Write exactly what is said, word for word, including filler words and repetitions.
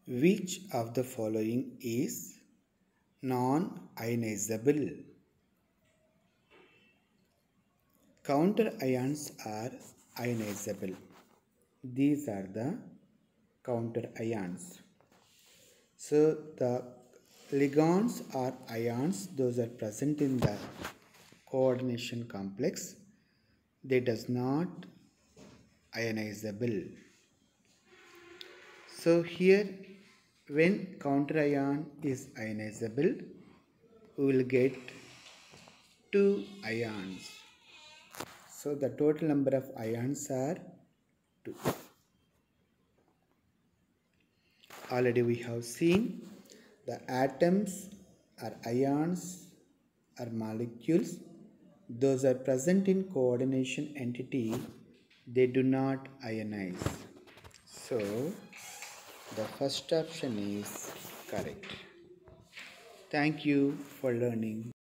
Which of the following is non-ionizable? Counter ions are ionizable. These are the counter ions. So the ligands are ions. Those are present in the coordination complex. They does not ionizable. So here, when counter ion is ionizable, we will get two ions. So the total number of ions are two. Already we have seen the atoms are ions or molecules. Those are present in coordination entity. They do not ionize. So the first option is correct. Thank you for learning.